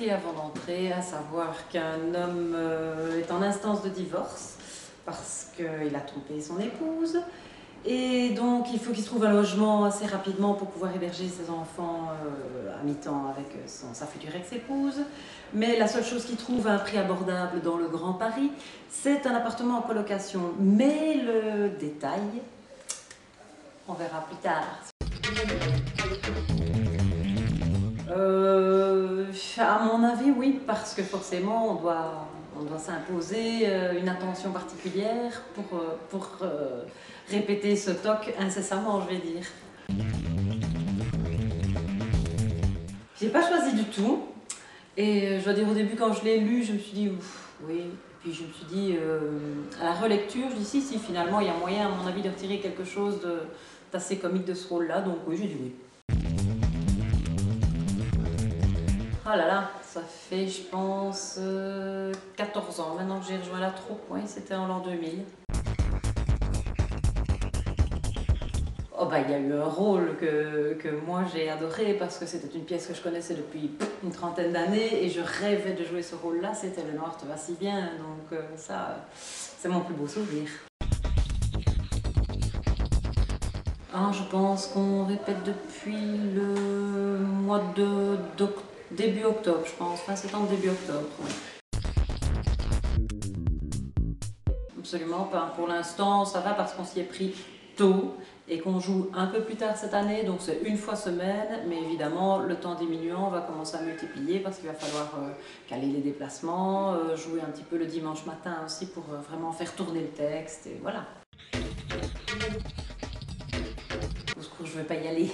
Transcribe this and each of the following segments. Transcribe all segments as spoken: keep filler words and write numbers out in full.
compris avant d'entrer, à savoir qu'un homme euh, est en instance de divorce parce qu'il a trompé son épouse. Et donc, il faut qu'il trouve un logement assez rapidement pour pouvoir héberger ses enfants euh, à mi-temps avec son, sa future ex-épouse. Mais la seule chose qu'il trouve à un prix abordable dans le Grand Paris, c'est un appartement en colocation. Mais le détail, on verra plus tard. Euh, à mon avis, oui, parce que forcément, on doit, on doit s'imposer une attention particulière pour, pour euh, répéter ce toc incessamment, je vais dire. J'ai pas choisi du tout. Et je dois dire, au début, quand je l'ai lu, je me suis dit, ouf, oui. Et puis je me suis dit, euh, à la relecture, je dis, si, si, finalement, il y a moyen, à mon avis, de retirer quelque chose d'assez comique de ce rôle-là. Donc oui, j'ai dit oui. Oh là là, ça fait, je pense, euh, quatorze ans maintenant que j'ai rejoint la troupe. Oui, c'était en l'an deux mille. Oh bah, il y a eu un rôle que, que moi j'ai adoré parce que c'était une pièce que je connaissais depuis une trentaine d'années et je rêvais de jouer ce rôle-là. C'était Le Noir te va si bien, donc euh, ça, c'est mon plus beau souvenir. Ah, je pense qu'on répète depuis le mois de d'octobre. Début octobre, je pense, fin septembre, début octobre. Absolument pas. Pour l'instant, ça va parce qu'on s'y est pris tôt et qu'on joue un peu plus tard cette année, donc c'est une fois semaine, mais évidemment, le temps diminuant, on va commencer à multiplier parce qu'il va falloir euh, caler les déplacements, euh, jouer un petit peu le dimanche matin aussi pour euh, vraiment faire tourner le texte, et voilà. Au secours, je ne vais pas y aller.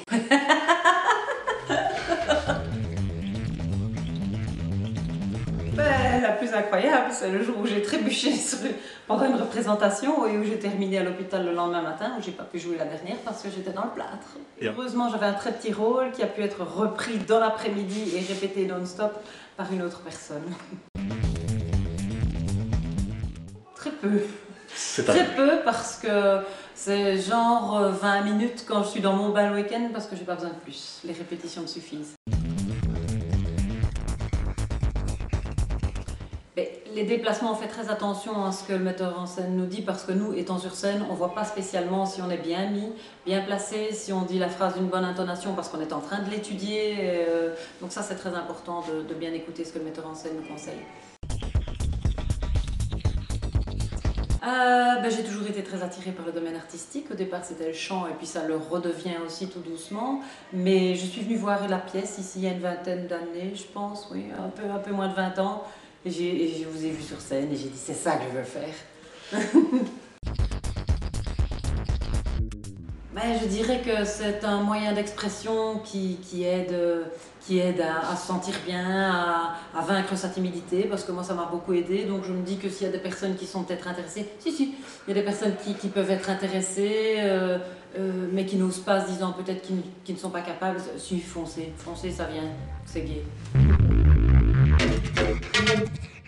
Ben, la plus incroyable, c'est le jour où j'ai trébuché sur, pendant une représentation et où j'ai terminé à l'hôpital le lendemain matin, où j'ai pas pu jouer la dernière parce que j'étais dans le plâtre. Et heureusement, j'avais un très petit rôle qui a pu être repris dans l'après-midi et répété non-stop par une autre personne. Très peu. Très peu parce que c'est genre vingt minutes quand je suis dans mon bain le week-end parce que j'ai pas besoin de plus. Les répétitions me suffisent. Les déplacements, on fait très attention à ce que le metteur en scène nous dit parce que nous, étant sur scène, on ne voit pas spécialement si on est bien mis, bien placé, si on dit la phrase d'une bonne intonation parce qu'on est en train de l'étudier. Euh, donc ça, c'est très important de, de bien écouter ce que le metteur en scène nous conseille. Euh, ben, j'ai toujours été très attirée par le domaine artistique. Au départ, c'était le chant et puis ça le redevient aussi tout doucement. Mais je suis venue voir la pièce ici il y a une vingtaine d'années, je pense, oui, un peu, un peu moins de vingt ans. Et, et je vous ai vu sur scène et j'ai dit c'est ça que je veux faire. Ben, je dirais que c'est un moyen d'expression qui, qui aide, qui aide à, à se sentir bien, à, à vaincre sa timidité, parce que moi ça m'a beaucoup aidé. Donc je me dis que s'il y a des personnes qui sont peut-être intéressées, si si, il y a des personnes qui, qui peuvent être intéressées, euh, euh, mais qui n'osent pas, se disant peut-être qu'ils qu'ils ne sont pas capables, si, foncez, foncez, ça vient, c'est gai.